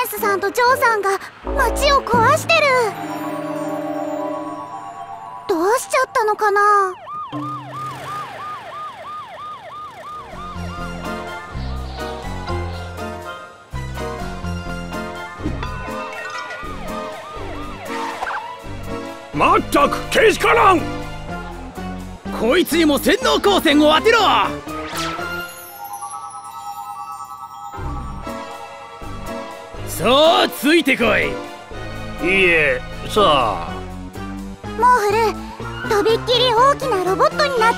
レスさんとジョーさんが街を壊してる。どうしちゃったのかな。 まったくけしからん。 こいつにも洗脳光線を当てろ。さあついてこい。 いいえさあ。 モーフル、とびっきり大きなロボットになって。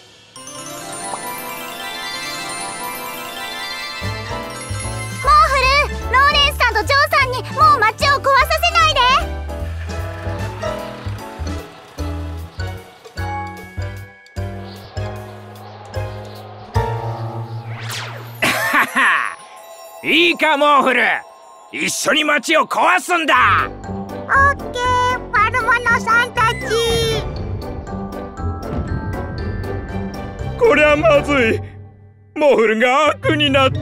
モーフル、ローレンスさんとジョーさんにもう街を壊させないで。 いいかモーフル、一緒に街を壊すんだ。 オッケー、悪者さんたち。 こりゃまずい。モーフルが悪になった。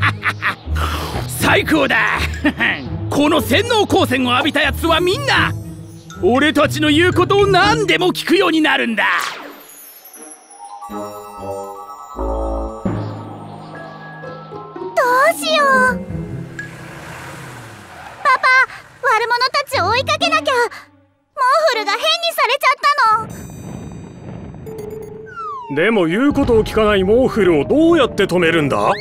最高だ。この洗脳光線を浴びたやつはみんな俺たちの言うことを何でも聞くようになるんだ。 どうしよう。パパ、悪者たちを追いかけなきゃ。モーフルが変にされちゃったの。 でも言うことを聞かないモーフルをどうやって止めるんだ。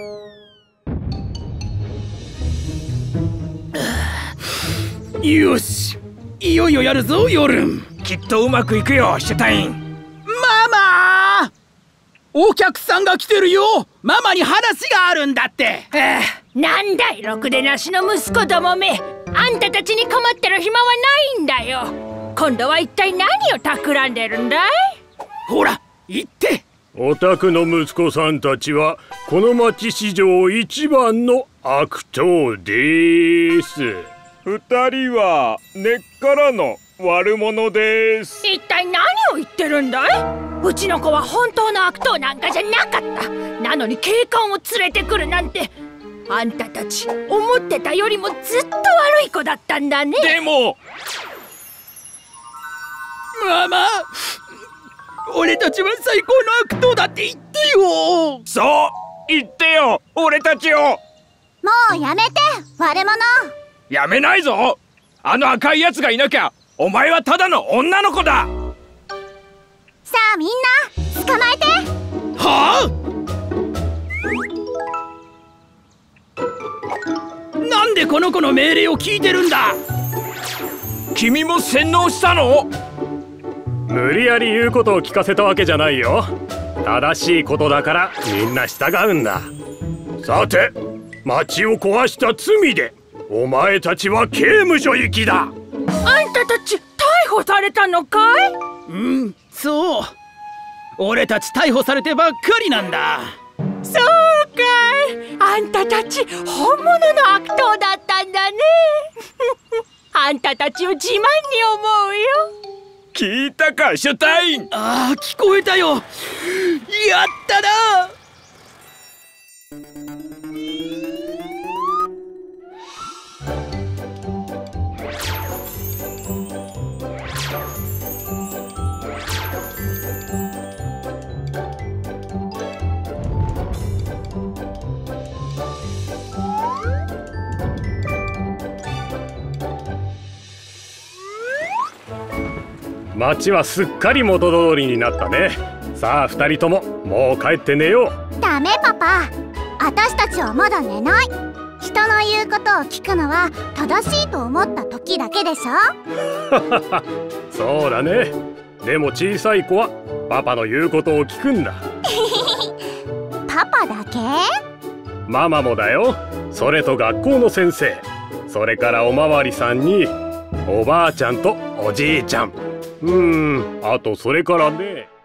よし、いよいよやるぞヨルン。 きっとうまくいくよシュタイン。 ママ、お客さんが来てるよ。ママに話があるんだって。 なんだいろくでなしの息子どもめ。あんたたちに困ってる暇はないんだよ。今度は一体何を企んでるんだい。 ほら言って。 お宅の息子さんたちはこの町史上一番の悪党です。二人は根っからの悪者です。 一体何を言ってるんだい。うちの子は本当の悪党なんかじゃなかった。なのに警官を連れてくるなんて。あんたたち思ってたよりもずっと悪い子だったんだね。 でもママ、俺たちは最高の悪党だって言ってよ。 そう言ってよ俺たちを。 もうやめて悪者。 やめないぞ。あの赤いやつがいなきゃお前はただの女の子だ。 さあみんな捕まえて。 はあ、なんでこの子の命令を聞いてるんだ。 君も洗脳したの。無理やり言うことを聞かせたわけじゃないよ。正しいことだからみんな従うんだ。さて町を壊した罪でお前たちは刑務所行きだ。 あんたたち逮捕されたのかい。 うん、そう。俺たち逮捕されてばっかりなんだ。 そうかい。あんたたち本物の悪党だったんだね。あんたたちを自慢に思うよ。 聞いたかシュタイン。 ああ、聞こえたよ。やったな。 町はすっかり元通りになったね。さあ二人とももう帰って寝よう。 ダメパパ、私たちはまだ寝ない。人の言うことを聞くのは正しいと思った時だけでしょ。 そうだね。でも小さい子はパパの言うことを聞くんだ。 パパだけ？ ママもだよ。それと学校の先生、それからおまわりさんにおばあちゃんとおじいちゃん、あとそれからね。